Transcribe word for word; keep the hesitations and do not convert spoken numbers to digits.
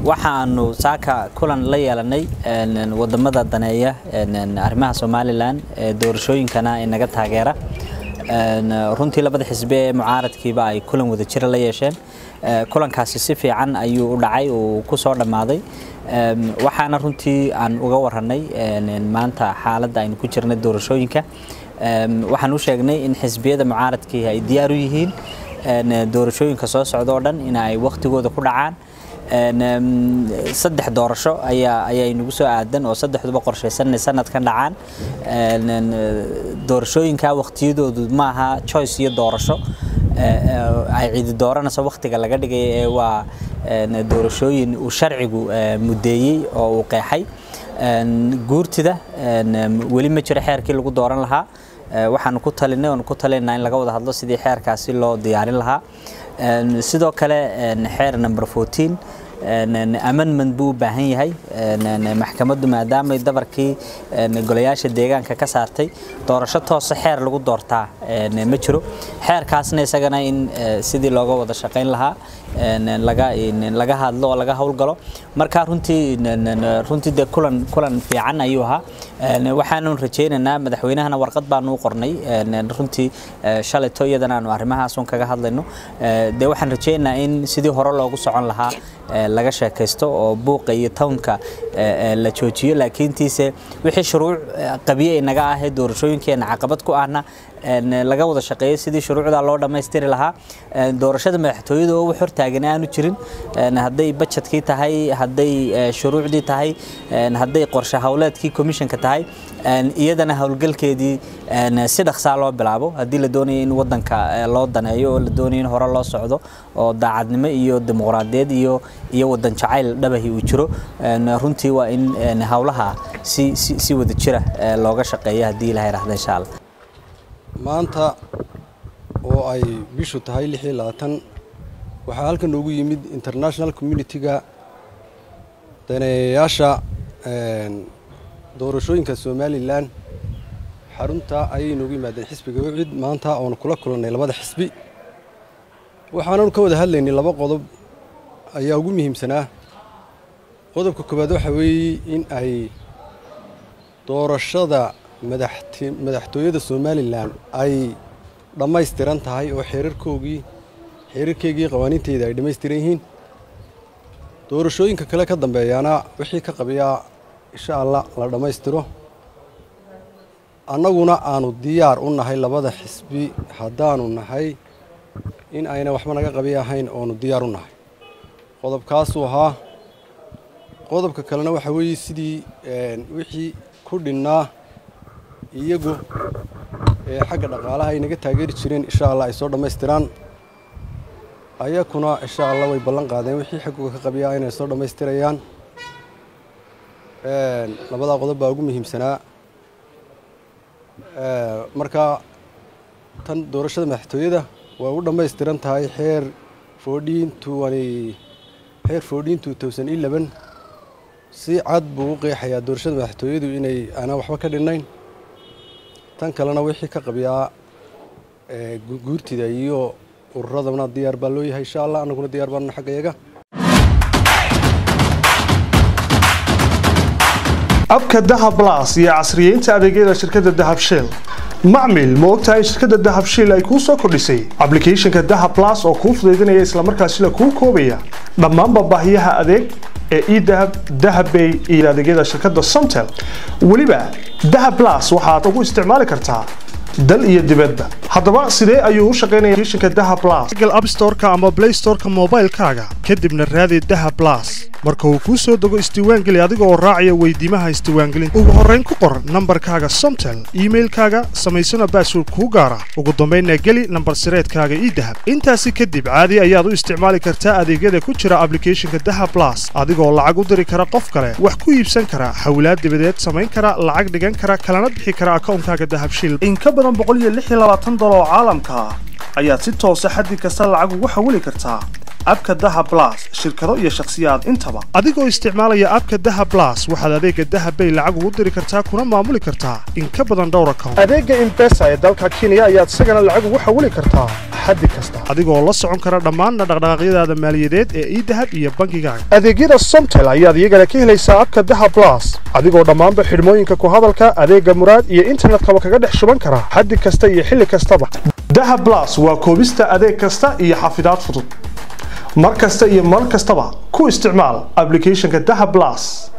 waxaanu saaka kulan la yeelanay wadamada daneeya arrimaha Somaliland doorashooyinkana inaga taageera runtii labada xisbi ee mucaaradkiiba ay kulan wada jira la yeesheen kulankaasi si fiican ayuu u dhacay oo ku soo dhamaaday waxaana runtii aan uga waranay maanta xaaladda aynu ku jirnay doorashooyinka waxaan u sheegnay in xisbiyada mucaaradkii ay diyaar u yihiin doorashooyinka soo socda oo dhan in ay waqtigooda ku dhacaan saddex doorasho ayaa ayay nagu soo aadan oo saddexduba qorsheysan sanadkan dhacaan doorashooyinka waqtiyadoodu ma aha choice iyo doorasho ay cid dooranayso waqtiga laga dhigay ee waa doorashooyin uu sharcigu mudeeyay oo uu qeexay guurtida wali ma jiro xeerkii lagu dooran lahaa waxaan ku talinay oo ku talinay in laga wada hadlo sidii xeerkaasi loo diyaarin lahaa sidoo kale xeer number fourteen amendment buu baahan yahay maxkamaddu maadaama ay dabarkii golayaasha deegaanka ka saartay doorasho toos xeer lagu doortaa ma jiro xeerkaasna isagana in sidii looga wada shaqeyn lahaa laga laga hadlo laga hawlgalo marka runtii runtii de kulan kulan fiican ayuu ahaa waxaanu rajaynaynaa madaxweynahana warqad baan u qornay runtii shalay tooyadana aanu arrimahaas kaga hadlayno de waxaan rajaynaynaa in sidii hore loogu socon lahaa laga sheekaysto oo buuqa iyo townka la joojiyo laakiin tiise wixii shuruuc qabiye inaga ah ee doorashooyinkeena caqabad ku ahna laga wada shaqeeyo sidii shuruucda loo dhameystiri lahaa doorashada madaxtooyada oo wax hortaagan aanu jirin haday budgetkii tahay haday shuruucdii tahay haday qorshe hawleedkii commissionka tahay iyadana hawlgalkeedii si dhaqso loo bilaabo hadii la doonayo in wadanka loo daneeyo oo la doonayo in hore loo socdo oo daacadnimo iyo dimuqraadiyad iyo iyo wadan jacayl dhabahi uu jiro runtii waa in hawlaha si si wada jira looga shaqeeyo hadii Ilaahay raxdo insha Allah maanta oo ay bishu tahay lix iyo labaatan waxa halkan ugu yimid international community-ga daneeyaasha doorashooyinka Somaliland xarunta ay noogu yimaadeen xisbiga wicid maanta oo kula kulanay labada xisbi waxaanu ka wada hadlaynay laba qodob ayaa ugu muhiimsanaa qodobka koowaad waxa weeye in ay doorashada madaxtooyada Somaliland ay dhameystiran tahay oo xeerarkoogii xeerarkeegii qawaaniinteeda ay dhameystiran yihiin doorashooyinka kale ka dambeeyana wixii ka qabiya insha Allah la dhameystiro annaguna aanu diyaar u nahay labada xisbi hadaanu nahay in ayna waxba naga qabiyahayn oo nu diyaar u nahay qodobkaas uu ahaa qodobka kalena waxa weeye sidii wixii ku dhinaa iyagu ee xagga dhaqaalaha ay naga taageeri jireen insha Allah ay soo dhameystiraan ayakuna insha Allah way ballan qaadeen wixii xaggooda ka qabiyaa inay soo dhameystirayaan ee labada qodob baa ugu muhiimsanaa ee marka tan doorashada madaxtooyada waa u dhameystiran tahay xeer fourteen xeer fourteen two thousand eleven si cad buu u qeexayaa doorashada madaxtooyadu inay ana waxba ka dhinayn tan kalena wixii ka qabiyaa ee guurtida iyo urradana diyaar baa loo yahay insha Allah anaguna diyaar baan xaqeeyaga abka Dahab Plus iyo casriyeynta adeegyada shirkadda Dahab Shell macmiil ma ogtahay shirkadda Dahab Shell ay ku soo kordhisay application-ka Dahab Plus oo kuu fududeynaya isla markaasina kuu koobaya dhammaan baahiyaha adeeg ee e-Dahab Dahabbay iyo adeegyada shirkadda Somtel waliba Dahab Plus waxaad ugu isticmaali kartaa dal iyo dibadda haddaba sidee ayuu u shaqeynayaa application-ka Dahab Plus Google App Store-ka ama Play Store-ka mobile-kaaga kadibna raadi Dahab Plus marka uu ku soo dago isdiiwaangeli adiga oo raacaya weydiimaha isdiiwaangelinta ugu horreyn ku qor nambarkaaga Somtel email-kaaga samaysana password ku gaara ugu dambeynna geli nambar sireedkaaga e-Dahab intaasi kadib caadi ayaad u isticmaali kartaa adeegyada ku jira application-ka Dahab Plus adigoo lacag u diri kara qof kale wax ku iibsan kara hawlaad dibadeed samayn kara lacag dhigan kara kalana bixi kara account-kaaga Dahab Shell in ka badan boqol iyo lix iyo labaatan dolar oo caalamka ayaad si toos ah xaddi kasta lacag ugu xawili kartaa abka Dahab Plus shirkado iyo shakhsiyaad intaba adigoo isticmaalaya abka Dahab Plus waxaad adeega Dahab Bay lacag ugu diri kartaa kuna maamuli kartaa in ka badan dhowr account adeega M-Pesa ee dalka Kenya ayaad isagana lacag ugu xawili kartaa xaddi kasta adigoo la socon kara dhammaan dhaqdhaqaaqyadaada maaliyadeed ee e-Dahab iyo bangigaaga adeegyada Somtel ayaad iyagana ka helaysaa abka Dahab Plus adigoo dhammaanba xidhmooyinka ku hadalka adeega Muraad iyo internetka kaga dhex shuban kara xaddi kasta iyo xilli kastaba Dahab Plus waa koobista adeeg kasta iyo xafidaad fudud mar kasta iyo mar kastaba ku isticmaal application-ka Dahab Plus